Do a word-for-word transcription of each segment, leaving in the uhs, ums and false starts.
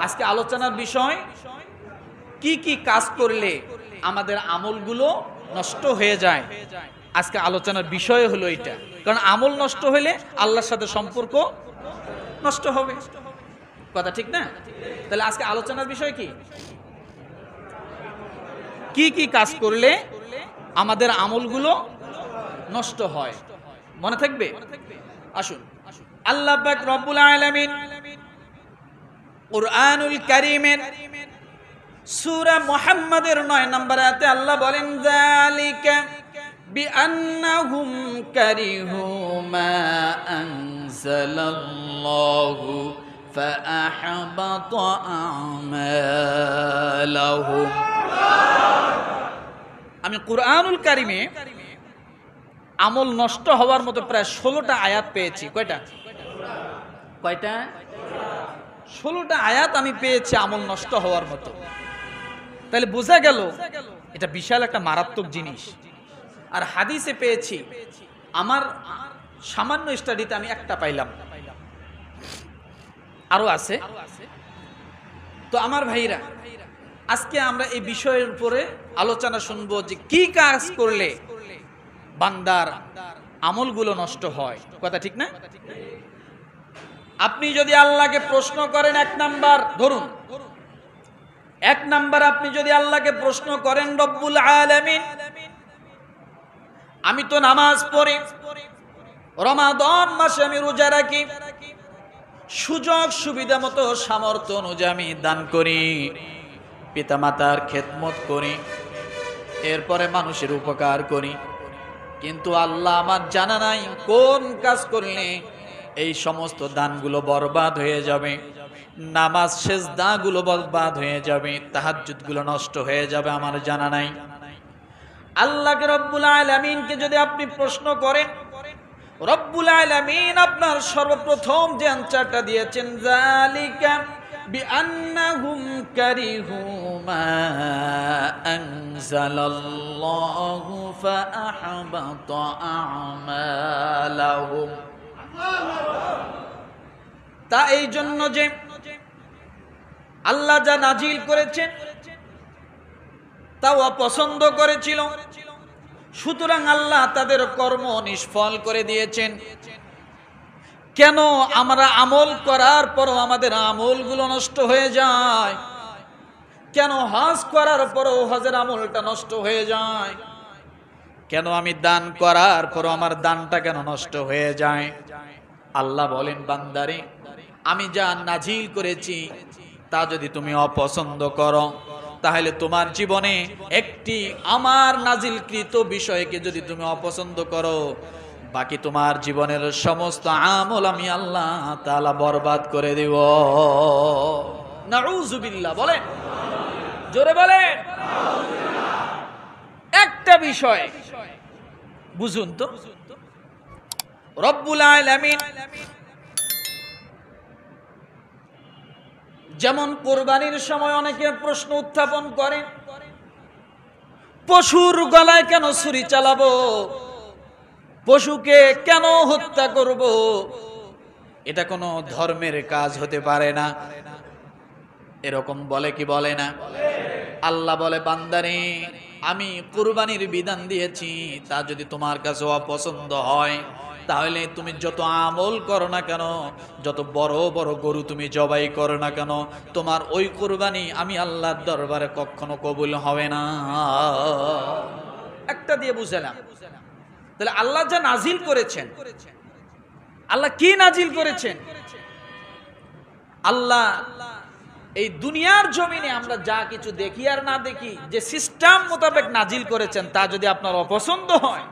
আজকে আলোচনার বিষয় কি কি কাজ করলে আমাদের আমলগুলো নষ্ট হয়ে যায়। আজকে আলোচনার বিষয় হলো এটা, কারণ আমল নষ্ট হলে আল্লাহর সাথে সম্পর্ক নষ্ট হবে। কথা ঠিক না? তাহলে আজকে আলোচনার বিষয় কি কি কি কাজ করলে আমাদের আমলগুলো নষ্ট হয়, মনে থাকবে? আসুন, আল্লাহ পাক রব্বুল আলামিন কুরআনুল কারীমের সূরা মুহাম্মাদের নয় নম্বর আয়াতে আল্লাহ বলেন, যালিকা বিআন্নাহুম কারিহু মা আনজালাল্লাহু ফাআহবাতা আমালাহুম। আমি কুরআনুল কারীমে আমল নষ্ট হওয়ার মতো প্রায় ষোলোটা আয়াত পেয়েছি। কয়টা কয়টা ষোলোটা আয়াত আমি পেয়েছি আমল নষ্ট হওয়ার মতো। তাহলে বোঝা গেল এটা বিশাল একটা মারাত্মক জিনিস। আর হাদিসে পেয়েছি, আমার সামান্য স্টাডিতে আমি একটা পাইলাম, আরো আছে। তো আমার ভাইরা, আজকে আমরা এই বিষয়ের উপরে আলোচনা শুনবো যে কি কাজ করলে বান্দার আমলগুলো নষ্ট হয়। কথা ঠিক না? আপনি যদি আল্লাহকে প্রশ্ন করেন, এক নাম্বার ধরুন, এক নাম্বার আপনি যদি আল্লাহকে প্রশ্ন করেন, রব্বুল আলামিন আমি তো নামাজ পড়ি, রমাদান মাসে আমি রোজা রাখি, সুযোগ সুবিধা মতো সামর্থ্য অনুযায়ী আমি দান করি, পিতামাতার খেদমত করি, এরপরে মানুষের উপকার করি, কিন্তু আল্লাহ আমার জানা নাই কোন কাজ করলে এই সমস্ত দানগুলো বরবাদ হয়ে যাবে, নামাজ সেজদাগুলো বরবাদ হয়ে যাবে, তাহাজ্জুদগুলো নষ্ট হয়ে যাবে, আমার জানা নাই। আল্লাহকে রব্বুল আলামিনকে যদি আপনি প্রশ্ন করেন, রব্বুল আলামিন আপনার সর্বপ্রথম যে আনসারটা দিয়েছেন, যালিকা বিআন্নাহুম কারিহু মা আনজালাল্লাহু ফাআহবাতা আমালাহুম। তা এই জন্য যে আল্লাহ যা নাজিল করেছেন তাও অপছন্দ করেছিল, সুতরাং আল্লাহ তাদের কর্ম নিষ্ফল করে দিয়েছেন। কেন আমরা আমল করার পরও আমাদের আমলগুলো নষ্ট হয়ে যায়? কেন হজ করার পরও হজের আমলটা নষ্ট হয়ে যায়? কেন আমি দান করার পরও আমার দানটা কেন নষ্ট হয়ে যায়? আল্লাহ বলেন, বান্দারে আমি যা নাজিল করেছি তা যদি তুমি অপছন্দ করো, তাহলে তোমার জীবনে একটি আমার নাজিলকৃত বিষয়কে যদি তুমি অপছন্দ করো, বাকি তোমার জীবনের সমস্ত আমল আমি আল্লাহ তাআলা বরবাদ করে দিব। নাউযুবিল্লাহ বলেন, জোরে বলেন। একটা বিষয় বুঝুন তো, রব্বুল আলামিন যেমন কোরবানির সময় অনেকে প্রশ্ন উত্থাপন করে, পশুর গলায় কেন ছুরি চালাবো, পশুকে কেন হত্যা করব? এটা কোনো ধর্মের কাজ হতে পারে না। এরকম বলে কি বলে না? আল্লাহ বলে, বান্দারে আমি কুরবানির বিধান দিয়েছি, তা যদি তোমার কাছে অপছন্দ হয়, তাহলে তুমি যত আমল করো না কেন, যত বড় বড় গরু তুমি জবাই করো না কেন, তোমার ওই কুরবানি আমি আল্লাহর দরবারে কখনো কবুল হবে না। একটা দিয়ে বুঝলাম। তাহলে আল্লাহ যা নাজিল করেছেন, আল্লাহ কি নাজিল করেছেন? আল্লাহ এই দুনিয়ার জমিনে আমরা যা কিছু দেখি আর না দেখি, যে সিস্টেম মোতাবেক নাজিল করেছেন, তা যদি আপনার অপছন্দ হয়,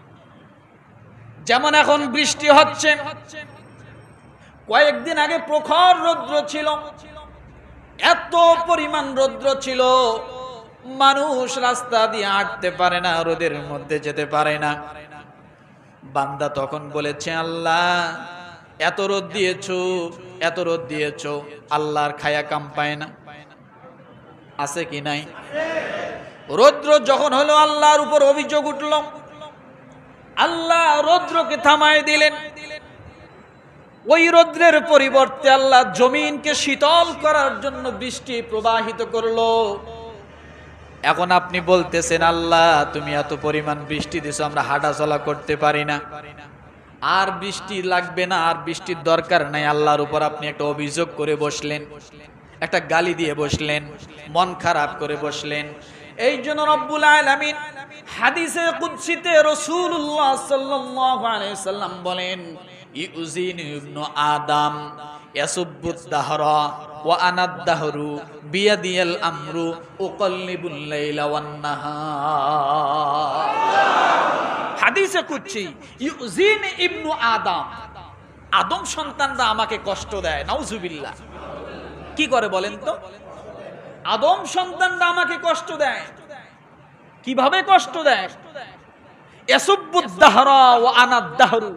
যেমন এখন বৃষ্টি হচ্ছে, কয়েকদিন আগে প্রখর রৌদ্র ছিল, এত পরিমাণ রৌদ্র ছিল মানুষ রাস্তা দিয়ে হাঁটতে পারে না, রোদের মধ্যে যেতে পারে না। বান্দা তখন বলেছে, আল্লাহ এত রোদ দিয়েছো, এত রোদ দিয়েছো, আল্লাহর খায়া কাম পায় না? আছে কি নাই? রৌদ্র যখন হলো, আল্লাহর উপর অভিযোগ উঠল, আল্লাহ রৌদ্রকে থামায় দিলেন। ওই রৌদ্রের পরিবর্তে আল্লাহ জমিনকে শীতল করার জন্য বৃষ্টি প্রবাহিত করলো। এখন আপনি বলতেছেন আল্লাহ তুমি এত পরিমাণ বৃষ্টি দিছো, আমরা হাঁটা চলা করতে পারি না, আর বৃষ্টি লাগবে না, আর বৃষ্টির দরকার নাই। আল্লাহর উপর আপনি একটা অভিযোগ করে বসলেন, একটা গালি দিয়ে বসলেন, মন খারাপ করে বসলেন। এই জন্য রব্বুল আলামিন হাদিসে কুদসিতে রাসূলুল্লাহ সাল্লাল্লাহু আলাইহি সাল্লাম বলেন, ইউজিনি ইবনু আদম ইয়াসুব্বুদ দাহরা ওয়া আনাদ দাহরু বিয়াদিয়াল আমরু উকাল্লিবুল লাইলা ওয়ান নাহার। হাদিসে কুদসি, ইউজিনি ইবনু আদম, আদম সন্তানরা আমাকে কষ্ট দেয়। নাউজুবিল্লাহ। কি করে বলেন তো? আদম সন্তানরা আমাকে কষ্ট দেয়। কিভাবে কষ্ট দেয়? ইয়াসুব্বুদ দাহরা ওয়া আনাদ দাহরু,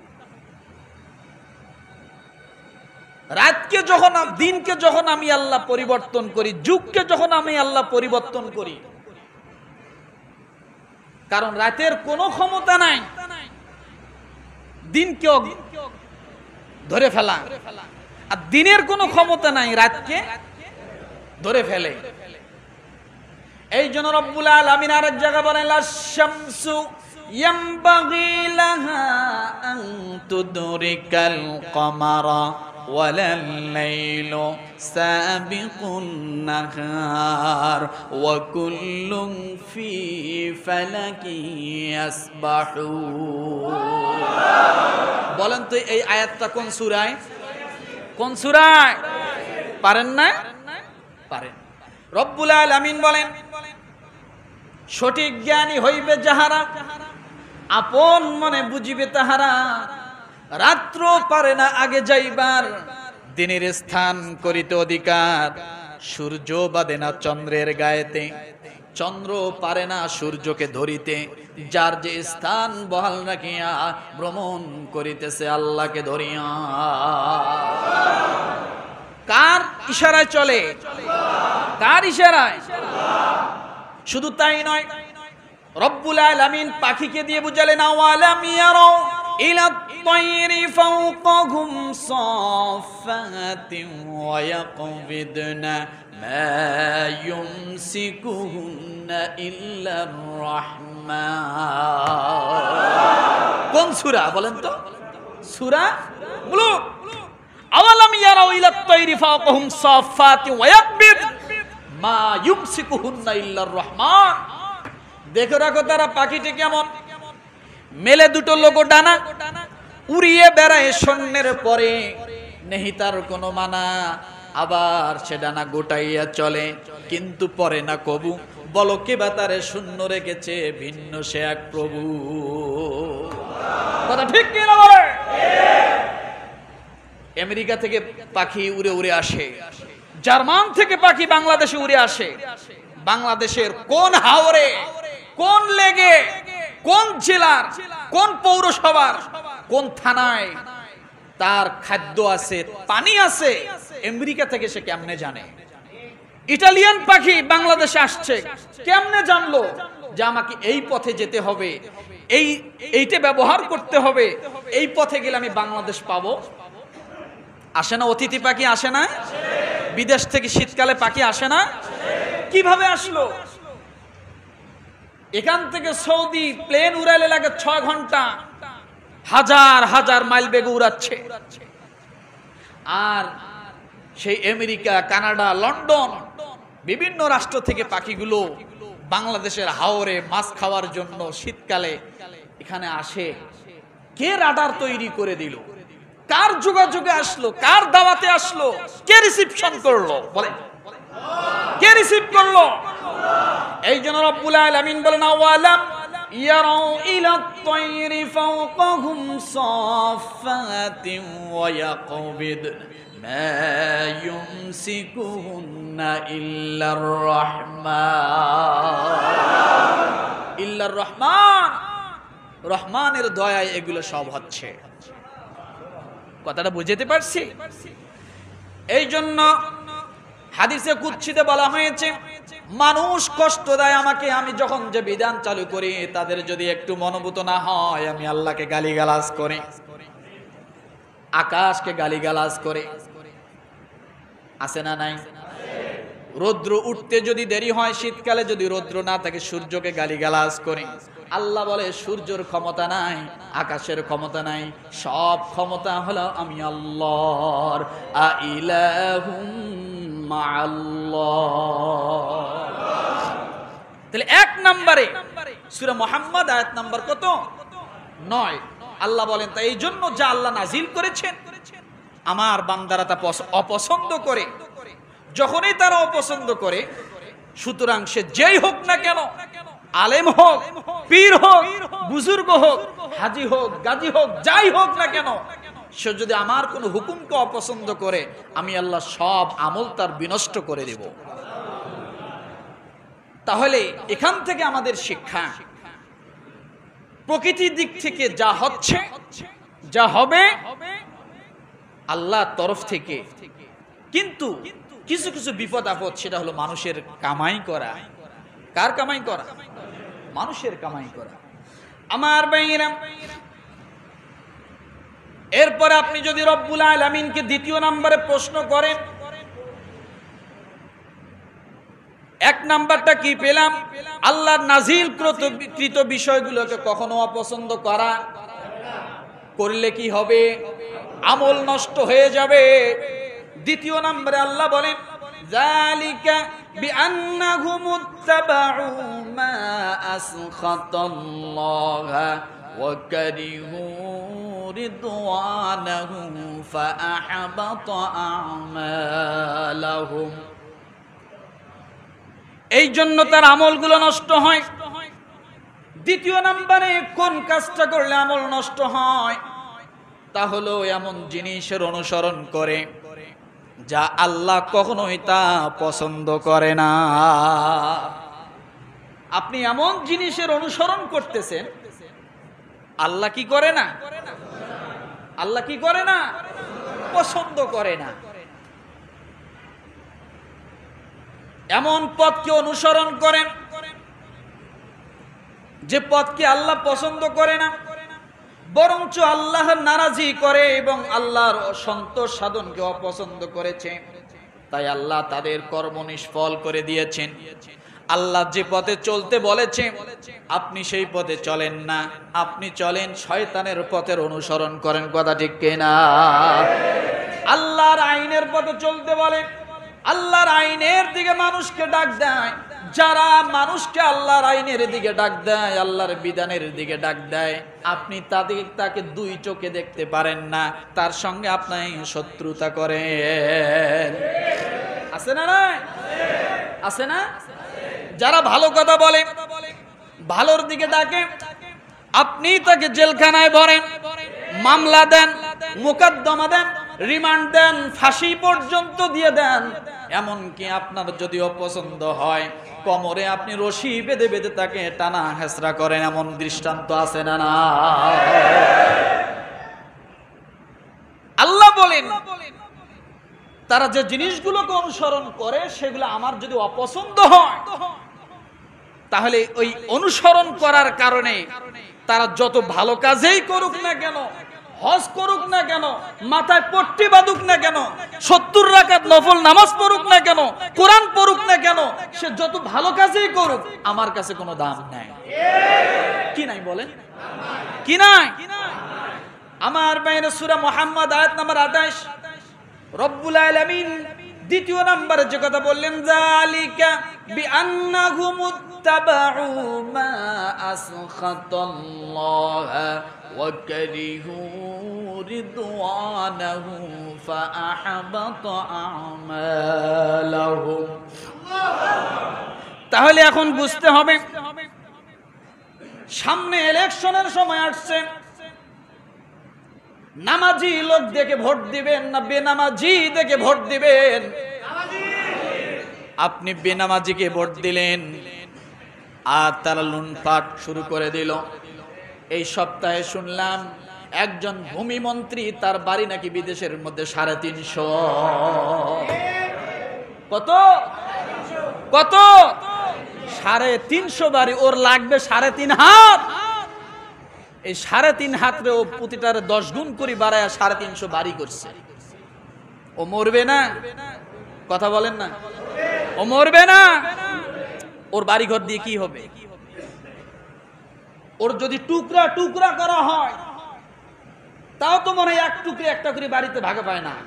রাতকে যখন, দিনকে যখন আমি আল্লাহ পরিবর্তন করি, যুগকে যখন আমি আল্লাহ পরিবর্তন করি, কারণ রাতের কোনো ক্ষমতা নাই দিনকে ধরে ফেলা, আর দিনের কোনো ক্ষমতা নাই রাতকে ধরে ফেলে। এই জন্য রব্বুল আলামিন আরেক জায়গা বলেন, আশ-শামসু ইয়ামবাগি লাহা আন তুদরিকাল কমারা ওয়ালাল লাইলু সাবিকুন নাহার ওয়া কুল্লুন ফি ফালাকি ইয়াসবাহুন। বলেন তো এই আয়াতটা কোন সূরায়? কোন সূরায়? পারেন না? পারেন। রব্বুল আলামিন বলেন, সঠিক জ্ঞানী হইবে যাহারা, আপন মনে বুঝিবে তাহারা, রাত্র পারে না আগে যাইবার, দিনের স্থান করিতে অধিকার, সূর্য বাদে না চন্দ্রের গায়েতে, চন্দ্র পারে না সূর্যকে ধরিতে, যার যে স্থান বহাল রাখিয়া ভ্রমণ করিতেছে আল্লাহকে ধরিয়া। কার ইশারায় চলে? কার ইশারায়? শুধু তাই নয়, রব্বুল আলামিন পাখিকে দিয়ে বুঝালেন, আওয়ালাম ইয়ারাউ ইলাত তায়রি ফাওকাহুম সাফাতিন ওয়া ইয়াকবিদনা মা ইউমসিকুহুন্না ইল্লার রাহমান। কোন সূরা বলেন তো? সূরা মুলুক। আওয়ালাম ইয়ারাউ ইলাত তায়রি ফাওকাহুম সাফাতিন ওয়া ইয়াকবিদ মা ইউমসিকুহুন্না ইল্লার রাহমান। দেখো রাখো তারা পাখিটি কেমন, মেলে দুটো লোগো ডানা, উড়িয়ে বেড়ায় শূন্যের পরে, নেহি তার কোনো মানা, আবার সে ডানা গোটাইয়া চলে কিন্তু পরে না কবু, বলো কে বা তারে শূন্য রেখেছে, ভিন্ন সে এক প্রভু। কথা ঠিক কিনা বলে? আমেরিকা থেকে পাখি উড়ে উড়ে আসে, জার্মান থেকে পাখি বাংলাদেশে উড়ে আসে, বাংলাদেশের কোন হাওরে, কোন লেগে, কোন জেলার, কোন পৌরসভার, কোন থানায় তার খাদ্য আছে, পানি আছে, আমেরিকা থেকে সে কেমনে জানে? ইটালিয়ান পাখি বাংলাদেশে আসছে, কেমনে জানলো যে আমাকে এই পথে যেতে হবে, এই এইটা ব্যবহার করতে হবে, এই পথে গেলে আমি বাংলাদেশ পাবো? আসে না? অতিথি পাখি আসে না? বিদেশ থেকে শীতকালে পাখি আসে না? কিভাবে আসলো? এখান থেকে সৌদি প্লেন উড়াইলে লাগে ছয় ঘন্টা, হাজার হাজার মাইল বেগে উড়াচ্ছে। আর সেই আমেরিকা, কানাডা, লন্ডন, বিভিন্ন রাষ্ট্র থেকে পাখিগুলো বাংলাদেশের হাওরে মাছ খাওয়ার জন্য শীতকালে এখানে আসে। কে রাডার তৈরি করে দিল? কার যোগাযোগে আসলো? কার দাওয়াতে আসলো? কে রিসিপশন করলো? বলে কে রিসিভ করলো? এই জন্য রব্বুল আলামিন বলেন, আওয়ালাম ইয়ারাউ ইলাত তায়রি ফাওকাহুম সাফাতিন ওয়া ইয়াকবিদ মা ইউমসিকুহুন্না ইল্লার রাহমান। ইল্লার রহমান, রহমানের দয়ায় এগুলো সব হচ্ছে। কথাটা বুঝতে পারছি? এই জন্য হাদিসে কুদসিতে বলা হয়েছে, মানুষ কষ্ট দেয় আমাকে, আমি যখন যে বিধান চালু করি তাদের যদি একটু মনোভূত না হয়, আমি আল্লাহকে গালিগালাজ করি। আকাশকে গালিগালাজ করে, আছে না নাই? রৌদ্র উঠতে যদি দেরি হয়, শীতকালে যদি রৌদ্র না থাকে, সূর্যকে গালিগালাজ করে। আল্লাহ বলে সূর্যের ক্ষমতা নাই, আকাশের ক্ষমতা নাই, সব ক্ষমতা হলো আমি আল্লাহর। আইলাহুম মাআল্লাহ। তাহলে এক নম্বরে সূরা মুহাম্মদ আয়াত নাম্বার কত? নয়। আল্লাহ বলেন তাই এই জন্য যা আল্লাহ নাজিল করেছেন আমার বান্দারা তা অপছন্দ করে। যখনই তারা অপছন্দ করে, সুতরাং সে যেই হোক না কেন, আলেম হোক, পীর হোক, বুজুর্গ হোক, হাজি হোক, গাজী হোক, যাই হোক না কেন, সে যদি আমার কোনো হুকুমকে অপছন্দ করে, আমি আল্লাহ সব আমল তার বিনষ্ট করে দেব। তাহলে এখান থেকে আমাদের শিক্ষা, প্রকৃতির দিক থেকে যা হচ্ছে, যা হবে আল্লাহর তরফ থেকে, কিন্তু কিছু কিছু বিপদ আপদ সেটা হলো মানুষের কামাই করা। কার কামাই করা? মানুষের কামাই করা। আমার ভাইয়েরা, এরপরে আপনি যদি রব্বুল আলামিনকে দ্বিতীয় নম্বরে প্রশ্ন করেন, এক নাম্বারটা কি পেলাম? আল্লাহর নাজিল কৃত বিষয়গুলোকে কখনো অপছন্দ করা, করলে কি হবে? আমল নষ্ট হয়ে যাবে। দ্বিতীয় নম্বরে আল্লাহ বলেন যালিকা বিআন্নাহুম ইত্তাবাউ মা আসখাতাল্লাহা ওয়া কারিহু রিদওয়ানাহু ফাআহবাতা আমালাহুম। এই জন্য তার আমলগুলো নষ্ট হয়। দ্বিতীয় নম্বরে কোন কাজটা করলে আমল নষ্ট হয়? তা হলো এমন জিনিসের অনুসরণ করে যা আল্লাহ কখনোই তা পছন্দ করে না। আপনি এমন জিনিসের অনুসরণ করতেছেন, আল্লাহ কি করে না? আল্লাহ কি করে না? পছন্দ করে না। এমন পথকে অনুসরণ করেন যে পথকে আল্লাহ পছন্দ করে না, বরঞ্চ আল্লাহর নারাজি করে এবং আল্লাহর সন্তোষ সাধনকে অপছন্দ করেছে। তাই আল্লাহ তাদের কর্ম নিষ্ফল করে দিয়েছেন। আল্লাহ যে পথে চলতে বলেছে আপনি সেই পথে চলেন না, আপনি চলেন শয়তানের পথের অনুসরণ করেন। কথা ঠিক কিনা? আল্লাহর আইনের পথে চলতে বলে, আল্লাহর আইনের দিকে মানুষকে ডাক দেয়। যারা মানুষকে আল্লাহর আইনের দিকে ডাক দেয়, আল্লাহর বিধানের দিকে ডাক দেয়, আপনি তাদের তাকে দুই চোখে দেখতে পারেন না, তার সঙ্গে আপনি শত্রুতা করেন। আছে না? না আছে না? যারা ভালো কথা বলে, ভালোর দিকে ডাকে, আপনি তাকে জেলখানায় ভরেন, মামলা দেন, মোকদ্দমা দেন, রিমান্ড দেন, ফাঁসি পর্যন্ত দিয়ে দেন। এমনকি আপনার যদি অপছন্দ হয়, কোমরে আপনি রশি বেঁধে বেঁধে তাকে টানা হেঁচড়া করেন। এমন দৃষ্টান্ত আছে না? না। আল্লাহ বলেন তারা যে জিনিসগুলোকে অনুসরণ করে সেগুলো আমার যদি অপছন্দ হয়, তাহলে ওই অনুসরণ করার কারণে তারা যত ভালো কাজেই করুক না কেন, হজ করুক না কেন, মাথায় পট্টি বাঁধুক না কেন, সত্তর রাকাত নফল নামাজ পড়ুক না কেন, কোরআন পড়ুক না কেন, সে যত ভালো কাজেই করুক আমার কাছে কোনো দাম নাই। কি নাই বলেন? কি নাই? আমার বাইরে সূরা মুহাম্মদ আয়াত নাম্বার আঠাশ, রব্বুল আলামিন দ্বিতীয় নম্বরে যে কথা বললেন যালিকা বিআন্নাহুম ইত্তাবাউ মা আসখাতাল্লাহা ওয়া কারিহু রিদওয়ানাহু ফাআহবাতা আমালাহুম। তাহলে এখন বুঝতে হবে সামনে ইলেকশনের সময় আসছে, নামাজি লোক দেখে ভোট দিবেন না বেনামাজি দেখে ভোট দিবেন? আপনি বেনামাজিকে ভোট দিলেন আর তারা লুটপাট শুরু করে দিল। এই সপ্তাহে শুনলাম একজন ভূমি মন্ত্রী, তার বাড়ি নাকি বিদেশের মধ্যে সাড়ে তিনশো। কত কত সাড়ে তিনশো বাড়ি, ওর লাগবে সাড়ে তিন হাত। এই সাড়ে তিন হাতরে ও প্রতিটার দশ গুণ করে বাড়ায় সাড়ে তিনশো বাড়ি করছে। ও মরবে না? কথা বলেন না, ও মরবে না? ওর বাড়ি ঘর দিয়ে কি হবে? ওর যদি টুকরা টুকরা করা হয় তাও তো মনে হয় এক টুকরে একটা করে বাড়িতে ভাগে পায় না।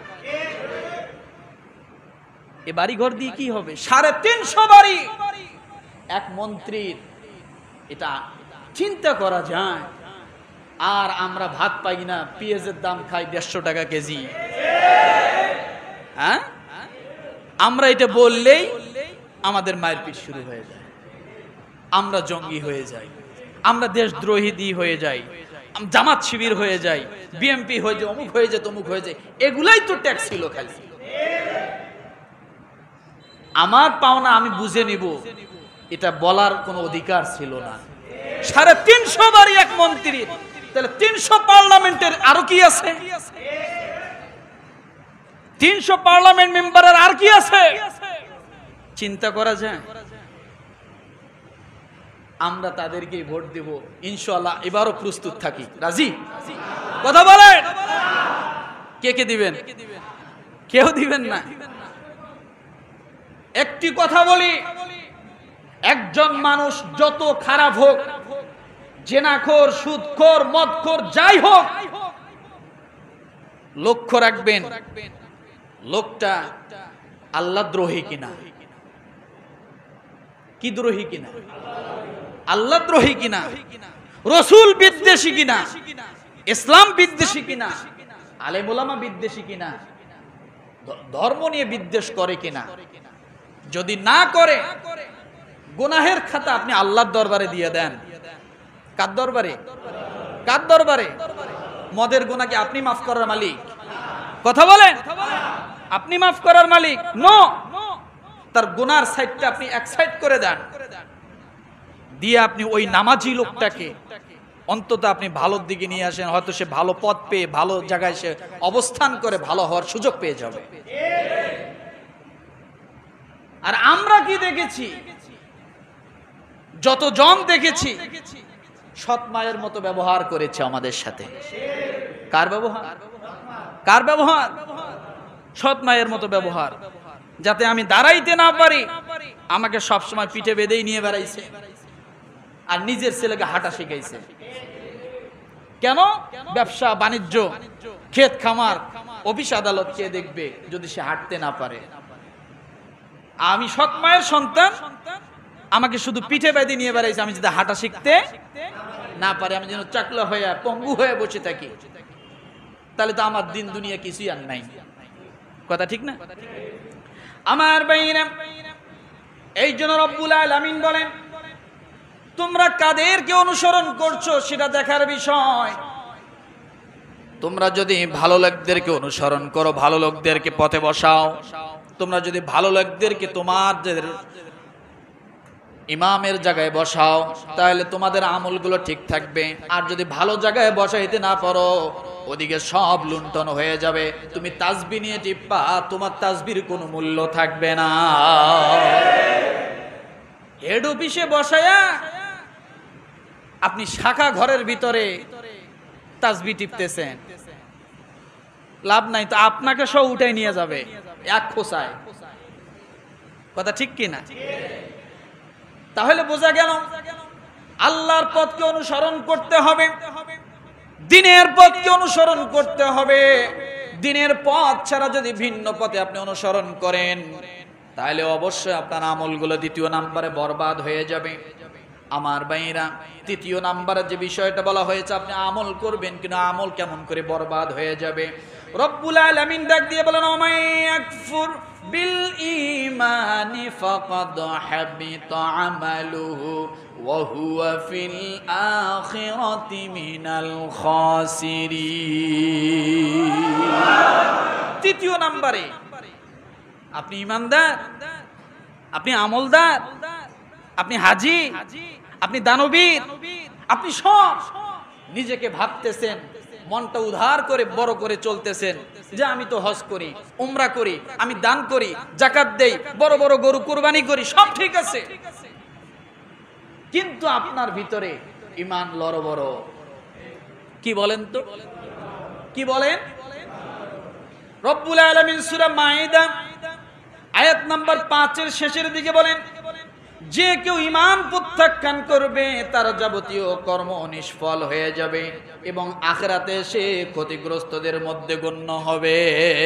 এ বাড়ি ঘর দিয়ে কি হবে? সাড়ে তিনশো বাড়ি এক মন্ত্রীর, এটা চিন্তা করা যায়। আর আমরা ভাত পাই না, পেঁয়াজের দাম খাই দেড়শো টাকা কেজি। হ্যাঁ, আমরা এটা বললেই আমাদের মায়ের পিঠ শুরু হয়ে যায়, আমরা জঙ্গি হয়ে যাই, আমরা দেশদ্রোহী দি হয়ে যাই, জামাত শিবির হয়ে যাই, বিএমপি হয়ে যায়, অমুক হয়ে যায়, তমুক হয়ে যায়। এগুলাই তো ট্যাক্স ছিল খালি। আমার পাওনা আমি বুঝে নিব, এটা বলার কোনো অধিকার ছিল না। সাড়ে তিনশো বাড়ি এক মন্ত্রী, তাহলে তিনশো পার্লামেন্টের আরো কি আছে? তিনশো পার্লামেন্ট মেম্বারের আর কি আছে? চিন্তা করা যায়। আমরা তাদেরকেই ভোট দেব ইনশাআল্লাহ। এবারও প্রস্তুত থাকি, রাজি? কথা বলেন, কে কে দিবেন? কেউ দিবেন না। একটি কথা বলি, একজন মানুষ যত খারাপ হোক, জেনাখোর, সুদখোর, মদখোর, যাই হোক, লক্ষ্য রাখবেন লোকটা আল্লাহ দ্রোহী কিনা। কি দ্রোহী কিনা? আল্লাহ দ্রোহী কিনা, রসুল বিদ্বেষী কিনা, ইসলাম বিদ্বেষী কিনা, আলেম ওলামা বিদ্বেষী কিনা, ধর্ম নিয়ে বিদ্বেষ করে কিনা। যদি না করে, গুনাহের খাতা আপনি আল্লাহর দরবারে দিয়ে দেন। কার দরবারে? কার দরবারে? মদের গুনাহ কি আপনি মাফ করার মালিক? কথা বলেন, আপনি মাফ করার মালিক? নো। তার গুনার সাইডটা আপনি এক সাইড করে দেন, দিয়ে আপনি ওই নামাজি লোকটাকে অন্তত আপনি ভালোর দিকে নিয়ে আসেন। হয়তো সে ভালো পদ পেয়ে ভালো জায়গায় সে অবস্থান করে ভালো হওয়ার সুযোগ পেয়ে যাবে। আর আমরা কি দেখেছি? যতজন দেখেছি সৎ মায়ের মতো ব্যবহার করেছে আমাদের সাথে। কার ব্যবহার? কার ব্যবহার? সৎ মায়ের মতো ব্যবহার। যাতে আমি দাঁড়াইতে না পারি আমাকে সবসময় পিঠে বেঁধেই নিয়ে বেড়াইছে, আর নিজের ছেলেকে হাঁটা শিখাইছে। কেন? ব্যবসা বাণিজ্য, ক্ষেত খামার, অফিস আদালত কে দেখবে যদি সে হাঁটতে না পারে? আমি সৎ মায়ের সন্তান, আমাকে শুধু পিঠে বেঁধে নিয়ে বেড়াইছে। আমি যদি হাঁটা শিখতে না পারি, আমি যেন চাকলা হয়ে পঙ্গু হয়ে বসে থাকি, তাহলে তো আমার দিন দুনিয়া কিছুই আর নাই। কথা ঠিক না? আমার ভাইরা, এই জন্য রব্বুল আলামিন বলেন, তোমরা কাদেরকে অনুসরণ করছো সেটা দেখার বিষয়। তোমরা যদি ভালো লোকদেরকে অনুসরণ করো, ভালো লোকদেরকে পথে বসাও, তোমরা যদি ভালো লোকদেরকে তোমাদের ইমামের জায়গায় বসাও, তাহলে তোমাদের আমলগুলো ঠিক থাকবে। আর যদি ভালো জায়গায় বসাইতে না পারো, ওদিকে সব লুণ্ঠন হয়ে যাবে। তুমি তাসবিহ নিয়ে টিপ্পা, তোমার তাসবির কোনো মূল্য থাকবে না। হেড অফিসে বসায়া আপনি শাখা ঘরের ভিতরে তাসবিহ টিপতেছেন, লাভ নাই তো, আপনাকে সব উঠাই নিয়ে যাবে এক খোসায়। কথা ঠিক কিনা? তাহলে বোঝা গেল আল্লাহর পথকে অনুসরণ করতে হবে, দ্বীনের পথকে অনুসরণ করতে হবে। দ্বীনের পথ ছাড়া যদি ভিন্ন পথে আপনি অনুসরণ করেন, তাহলে অবশ্যই আপনার আমলগুলো দ্বিতীয় নাম্বারে বরবাদ হয়ে যাবে। আমার ভাইরা, তৃতীয় নাম্বারে যে বিষয়টা বলা হয়েছে, আপনি আমল করবেন কিন্তু আমল কেমন করে বরবাদ হয়ে যাবে। রব্বুল আলামিন ডাক দিয়ে বলেন, ওমাই ইয়াকফুর বিল ঈমানি ফাকাদ হাবিতা আমালুহু ওয়া হুয়া ফিল আখিরাতি মিনাল খাসিরিন। তৃতীয় নাম্বারে আপনি ঈমানদার, আপনি আমলদার, আপনি হাজি, আপনি দানবীর, আপনি সব নিজেকে ভাবতেছেন, মনটা উদ্ধার করে বড় করে চলতেছেন যে আমি তো হজ করি, উমরা করি, আমি দান করি, যাকাত দেই, বড় বড় গরু কুরবানি করি, সব ঠিক আছে। কিন্তু আপনার ভিতরে ঈমান লড়বড়, কি বলেন তো, কি বলেন? রব্বুল আলামিন সূরা মাইদা আয়াত নাম্বার পাঁচের শেষের দিকে বলেন, যে কেউ ঈমান প্রত্যাখ্যান করবে তার যাবতীয় কর্ম নিষ্ফল হয়ে যাবে এবং আখিরাতে সে ক্ষতিগ্রস্তদের মধ্যে গণ্য হবে।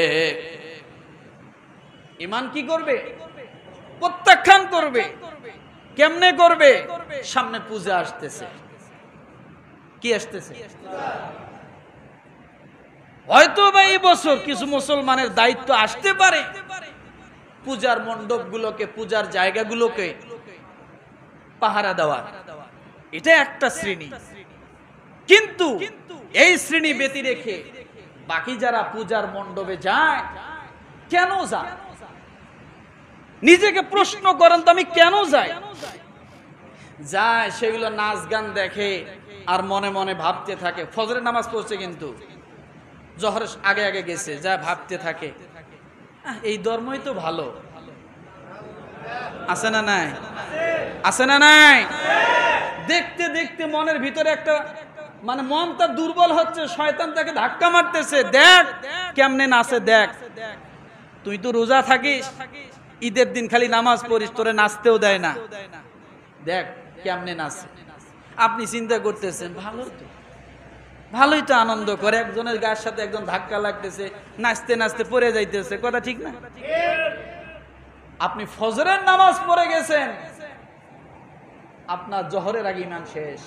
ঈমান কি করবে? প্রত্যাখ্যান করবে। কেমনে করবে? সামনে পূজা আসতেছে। কি আসতেছে? হয়তো বা এই বছর কিছু মুসলমানের দায়িত্ব আসতে পারে পূজার মণ্ডপগুলোকে, পূজার জায়গাগুলোকে পাহারা দেওয়া। এটা একটা শ্রেণী, কিন্তু এই শ্রেণী ব্যতি রেখে বাকি যারা পূজার মণ্ডপে যায়, কেন যায়? নিজেকে প্রশ্ন করেন তো, আমি কেন যাই? যায় সেগুলো নাচ গান দেখে আর মনে মনে ভাবতে থাকে। ফজরের নামাজ পড়ছে কিন্তু জোহরের আগে আগে গেছে, যা ভাবতে থাকে এই ধর্মই তো ভালো। আছে না নাই? আছে না নাই? দেখতে দেখতে মনের ভিতরে একটা মানে মন তার দুর্বল হচ্ছে, শয়তান তাকে ধাক্কা মারতেছে, দেখ কেমনে নাচে, দেখ তুই তো রোজা থাকিস, ঈদের দিন খালি নামাজ পড়িস, তোরে নাচতেও দেয় না, দেখ কেমনে নাচে। আপনি চিন্তা করতেছেন ভালো তো, ভালোই তো আনন্দ করে, একজনের গায়ের সাথে একজন ধাক্কা লাগতেছে, নাচতে নাচতে পড়ে যাইতেছে, কথা ঠিক না? আপনি ফজরের নামাজ পড়ে গেছেন, আপনার জোহরের আগে ঈমান শেষ।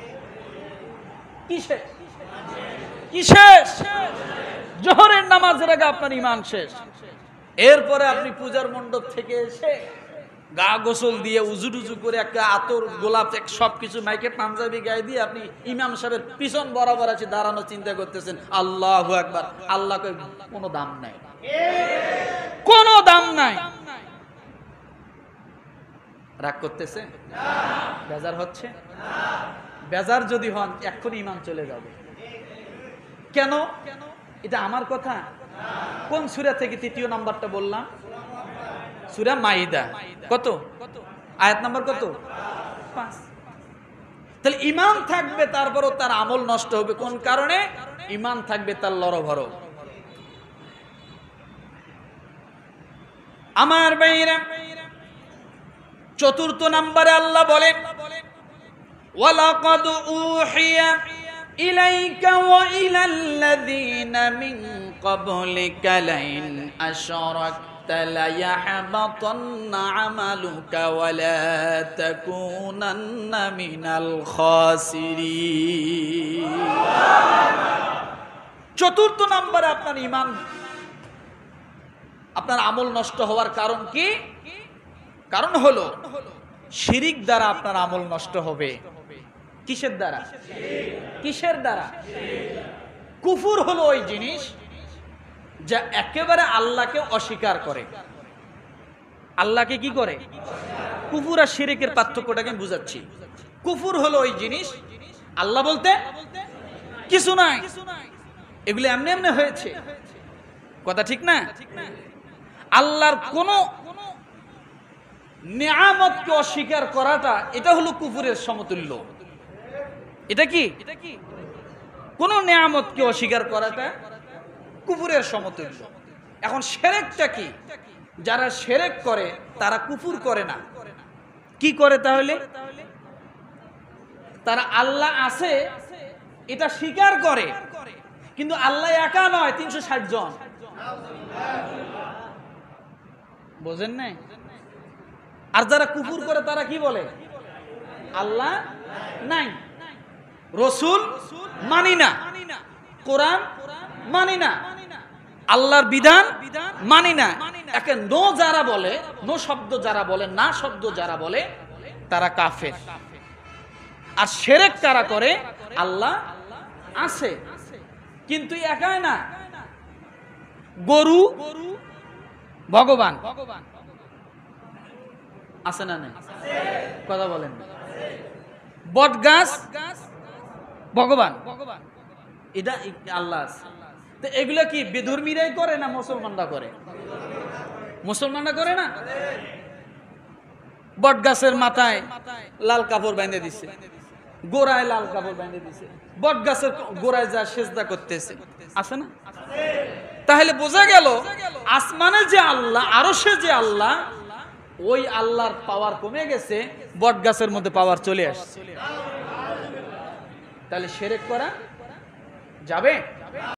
কি শেষ? কি শেষ? জোহরের নামাজের আগে আপনার ঈমান শেষ। এরপরে আপনি পূজার মণ্ডপ থেকে এসে গা গোসল দিয়ে উজু টুজু করে একটা আতর গোলাপ সবকিছু মাইকে পাঞ্জাবি গায়ে দিয়ে আপনি ইমাম সাহেবের পিছন বরাবর আছে দাঁড়ানো, চিন্তা করতেছেন আল্লাহু আকবার। আল্লাহকে কোনো দাম নাই, কোনো দাম নাই। রাগ করতেছে? বেজার হচ্ছে? বেজার যদি হন এক্ষুনি ঈমান চলে যাবে। কেন? এটা আমার কথা? কোন সূরা থেকে তৃতীয় নাম্বারটা বললাম? সূরা মাইদা। কত? আয়াত নাম্বার কত? পাঁচ। তাহলে ঈমান থাকবে, তারপরও তার আমল নষ্ট হবে। কোন কারণে? ঈমান থাকবে তার লরভর। আমার ভাইরা, চতুর্থ নাম্বারে আল্লাহ বলেন, ওয়ালাকাদ উহিয়া ইলাইকা ওয়া ইলাল্লাযীনা মিন ক্বাবলিকা লাইন আশরাকতা লায়াহবাতান্না আমালুকা ওয়া লা তাকুনান্না মিনাল খাসিরিন। চতুর্থ নাম্বারে আপনার ঈমান, আপনার আমল নষ্ট হওয়ার কারণ কি? কারণ হলো শিরিক দ্বারা আপনার আমল নষ্ট হবে। কিসের দ্বারা? কিসের দ্বারা? কুফর হলো ওই জিনিস যা একেবারে আল্লাহকে অস্বীকার করে। আল্লাহকে কি করে? কুফর আর শিরিকের পার্থক্যটাকে আমি বুঝাচ্ছি। কুফর হলো ওই জিনিস আল্লাহ বলতে কিছু নাই, এগুলো এমনি এমনি হয়েছে, কথা ঠিক না? আল্লাহর কোন নিয়ামতকে অস্বীকার করাটা, এটা হলো কুফরের সমতুল্য। এটা কি? কোন নিয়ামতকে অস্বীকার করাটা কুফরের সমতুল্য। এখন শিরকটা কি? যারা শিরক করে তারা কুফর করে না, কি করে তাহলে? তারা আল্লাহ আছে এটা স্বীকার করে, কিন্তু আল্লাহ একা নয়, তিনশো ষাট জন। বোঝেন নাই? আর যারা কুফর করে তারা কি বলে? আল্লাহ নাই, রসুল মানি না, কোরআন মানি না, আল্লাহর বিধান মানি না। একে নো যারা বলে, নো শব্দ যারা বলে, না শব্দ যারা বলে, তারা কাফের। আর শিরক কারা করে? আল্লাহ আছে কিন্তু একাই না, গরু ভগবান আছে না নাই? কথা বলেন। বট গাছ ভগবান, এটা আল্লাহ আছে। তো এগুলো কি বেধর্মীরাই করে না মুসলমানরা করে? মুসলমানরা করে না? বট গাছের মাথায় লাল কাপড় বেঁধে দিচ্ছে, গোড়ায় লাল কাপড় বেঁধে দিছে, বট গাছের গোড়ায় যা সেজদা করতেছে, আছে না? তাহলে বোঝা গেল আসমানে যে আল্লাহ, আরশে যে আল্লাহ, ওই আল্লাহর পাওয়ার কমে গেছে, বট গাছের মধ্যে পাওয়ার চলে আসছে। তাহলে শিরক করা যাবে?